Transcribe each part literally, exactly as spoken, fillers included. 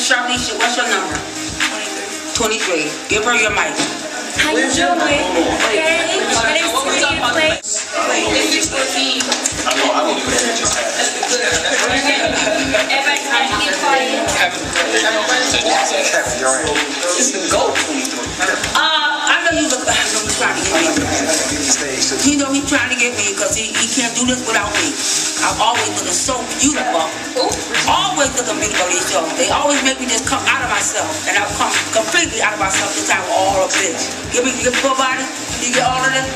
Charlize, what's your number? twenty-three. Give her your mic. How you doing? Okay. My name's Tiffany. I know, I don't do that. Everybody trying to get quiet. It's the goat. Uh, I know you look. I know he's trying to get me. You know he's trying to get me because he, he can't do this without me. I'm always looking so beautiful. Always looking beautiful these shows. They always make me just come out of myself, and I've come completely out of myself this time. All of this. Give me, give me full body. You get all of this.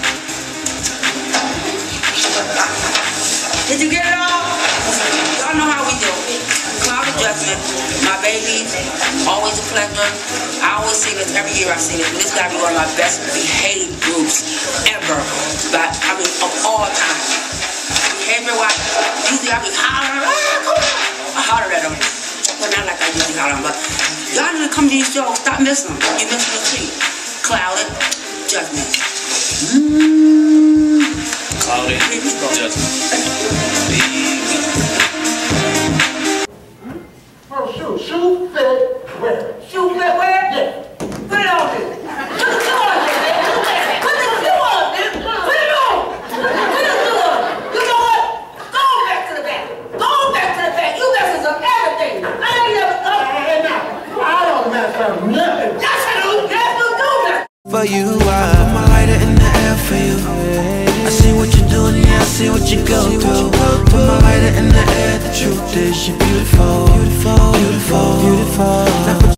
Did you get it all? Y'all know how we do. Cloud of Judgment, my babies, always a pleasure. I always say this every year. I say this. This gotta be one of my best behaved groups ever. But I mean, of all time. Everyone, usually I be hollering, ah, come on. I holler at them, but not like I usually holler. But y'all need to come to these shows. Stop missing them. You're missing the treat. Clouded Judgment. Mm. Clouded Judgment. Oh, shoe, shoe fit where? Shoe fit where? Yeah. Put it on this. Put the shoe on this, man. Put the shoe on this. Put it on. Put the shoe on. You know what? Go back to the back. Go back to the back. You messes up everything. I ain't never thought. Hey, now, I don't mess up nothing. Yes, I do. Yes, you do that. For you, I put my lighter in the air for you. I see what you're doing, yeah, I see what you go through. Put my lighter in the air, the truth is you're beautiful, beautiful, beautiful, beautiful.